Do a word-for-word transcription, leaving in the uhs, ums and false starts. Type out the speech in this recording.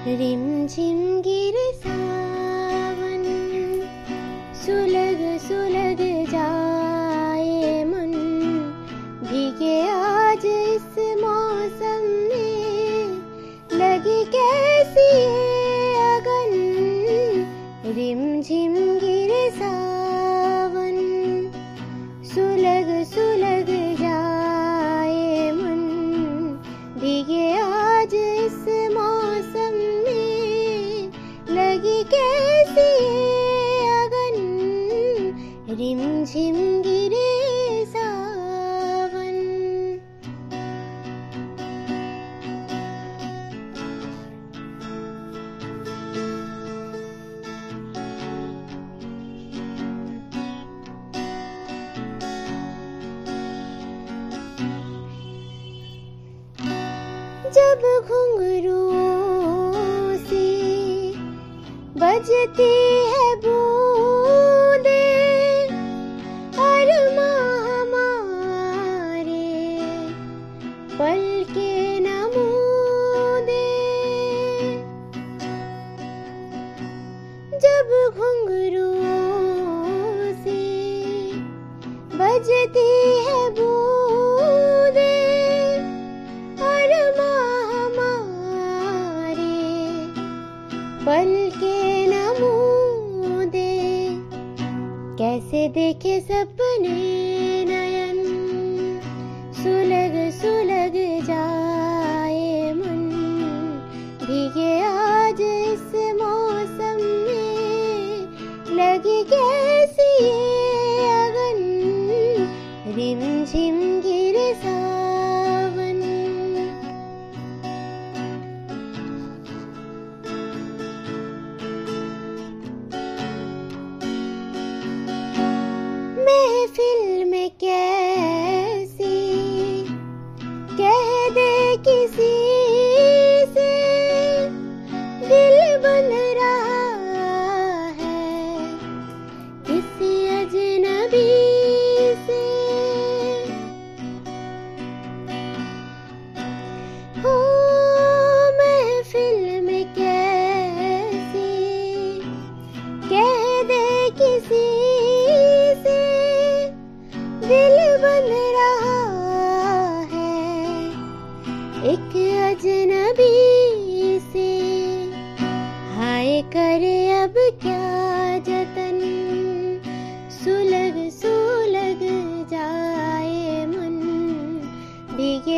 Rim झिम गिरे सावन, सुलग सुलग जाए मन, भीगे आज इस मौसम में, लगी कैसी ये अगन। रिम झिम गिरे सावन, सुलग सुलग जाए मन, भीगे आज इस मौसम में, लगी कैसी ये अगन। रिम झिम गिरे सावन। जब घुंघरूओं से बजती है बूंदे, अरमां हमारे पलके न मूंदे। जब घुंघरूओं से बजती है बूंदे, पलके न मूंदे। कैसे देखे सपने नयन, सुलग सुलग जाए मन, भीगे आज इस मौसम में, लगी कैसी ये अगन। रिम झिम गिरे सावन। महफिल में कैसी कह दे किसी से, दिल बंध रहा है किसी अजनबी से। हो महफिल में कैसी कह दे किसी, दिल बंध रहा है एक अजनबी से। हाय करे अब क्या जतन, सुलग सुलग जाए मन, भीगे